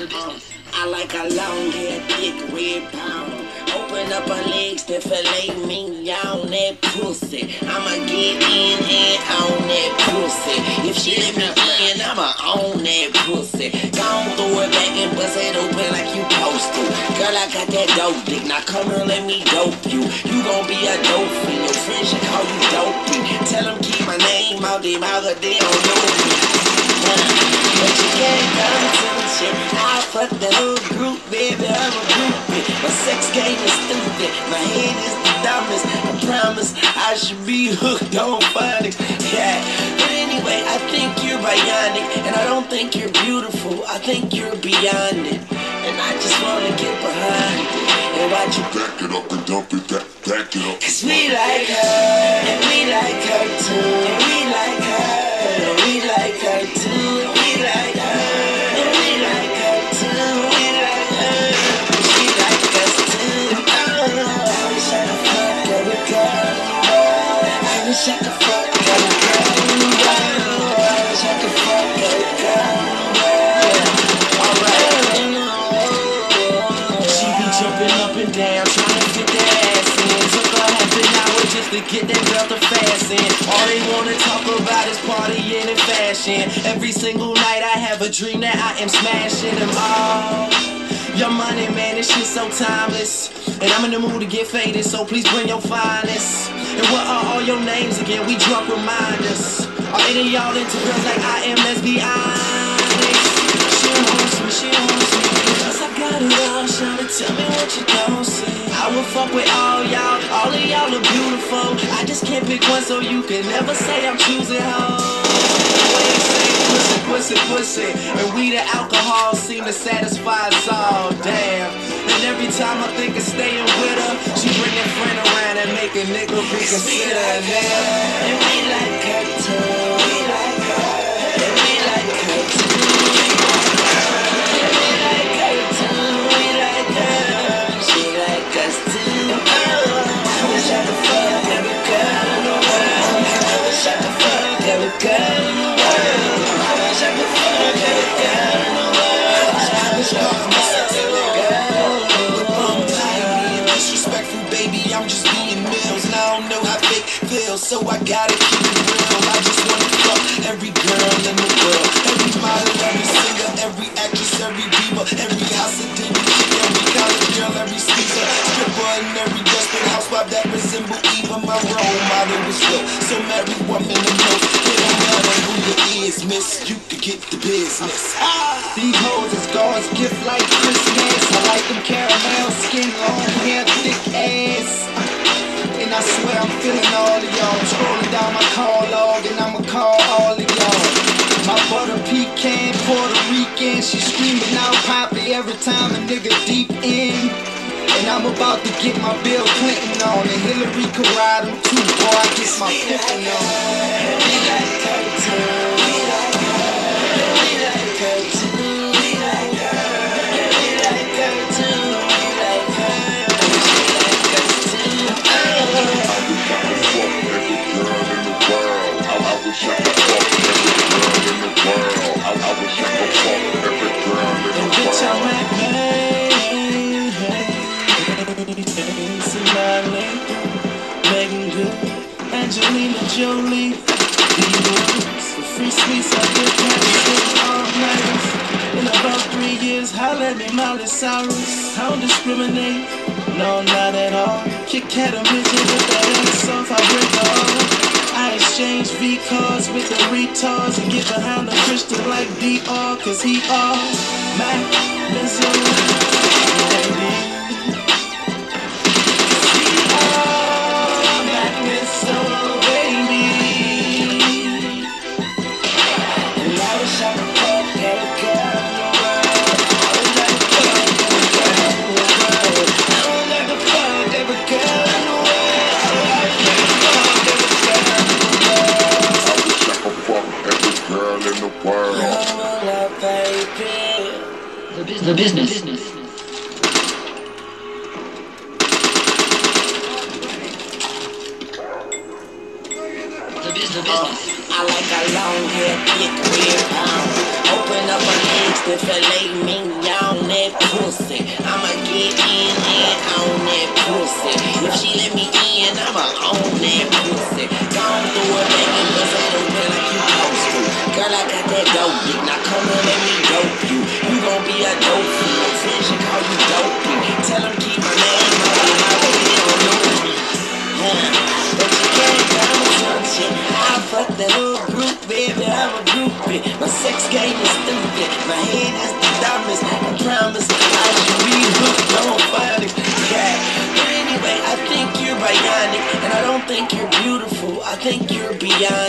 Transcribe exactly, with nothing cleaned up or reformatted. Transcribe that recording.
Uh, I like a long hair, thick red pound. Open up her legs to fillet me on that pussy. I'ma get in and on that pussy. If she let me in, I'ma own that pussy. Gon' throw it back and bust it open like you supposed to. Girl, I got that dope dick. Now come here, let me dope you. You gon' be a dope fiend. Your friends should call you dopey. Tell them keep my name out their mouth or they don't know me. But you can't come to the shit. I fuck the whole group, baby, I'm a groupie. My sex game is stupid, my head is the dumbest. I promise I should be hooked on phonics. Yeah, but anyway, I think you're bionic, and I don't think you're beautiful. I think you're beyond it, and I just wanna get behind it and watch you back it up and dump it, back, back it up. Cause we like her, and we like her too, and we like her, and we like her too, and we like her, and we like her too, we like her, and she like us too. Oh, I wish I could fuck every girl. I wish I could fuck every girl. I wish I could fuck every girl. Alright. She be jumping up and down, trying to fit that ass in. Took her half an hour just to get that belt to fasten. All they wanna talk about is partying and fashion. Every single night I have a dream that I am smashing them all. Your money, man, this shit so timeless. And I'm in the mood to get faded, so please bring your finest. And what are all your names again? We drunk reminders. Are any of y'all into girls like I am? Let's be honest. She wants me, she wants me, cause I got it all. Shawty, tell me what you don't see. I will fuck with all y'all, all of y'all are beautiful. I just can't pick one, so you can never say I'm choosing hoes. Pussy, pussy, pussy, and we the alcohol seem to satisfy us all, damn. And every time I think of staying with her, she bring a friend around and make a nigga reconsider. And we like her too, we like her, and we like her too. And we like her too, we like her, she like us too. I wish I could fuck every girl in the world. I wish I could fuck every girl in the world. I could fuck every girl in the world. I wish I could fuck every girl. Look, I'm tired of being disrespectful, baby. I'm just being Mills, and I don't know how fake feels, so I gotta keep it real. I just wanna fuck every girl in the world, every model, every singer, every actress, every diva, every house of demon chick, every college girl, every skeezer, stripper, and every desperate housewife that resemble Eva. My role model was Will, so marry woman and know. It don't matter who you is, miss, you can get the business. Ah! These hoes is God's gift like Christmas. I like them caramel skin, long hair, thick ass. And I swear I'm feeling all of y'all. I'm scrolling down my call log and I'ma call all of y'all. My butter pecan, Puerto Rican, she screaming out Poppy every time a nigga deep in. And I'm about to get my Bill Clinton on, and Hillary could ride him too, boy, I get my flipping on. We like her too, we like her, we like her too, we like her, we like her too, we like her, she like us too. I wish I could fuck every girl in the world. I wish I could fuck every girl in the world. I wish I could fuck every girl in the world. Megan Good, Angelina Jolie, the free sweets I get candy all night. In about three years, holla at me, Miley Cyrus. I don't discriminate, no, not at all. Kit Kat and bitches with that ass off, I break all. I exchange V-cards with the retards and get behind the Christian like D R, cause he all Mac, Benzo, The business. The business. The business. Uh, I like a long hair, thick red pound. Open up her legs to fillet me, y'all. pussy. If she let me in, I'ma own that pussy. Gone through a baby, bust it open like you supposed to. Girl, I got that dope dick, now come and let me dope you. You gon' be a dope fiend, no friends should call you dopey. Tell him keep my name out of my way, they don't know me. Huh. But you can't down with some shit. I fuck that whole group, baby, I'm a groupie. My sex game is stupid, my head is the dumbest. I promise I should be hooked on fire. Yeah. But anyway, I think you're bionic, and I don't think you're beautiful. I think you're beyond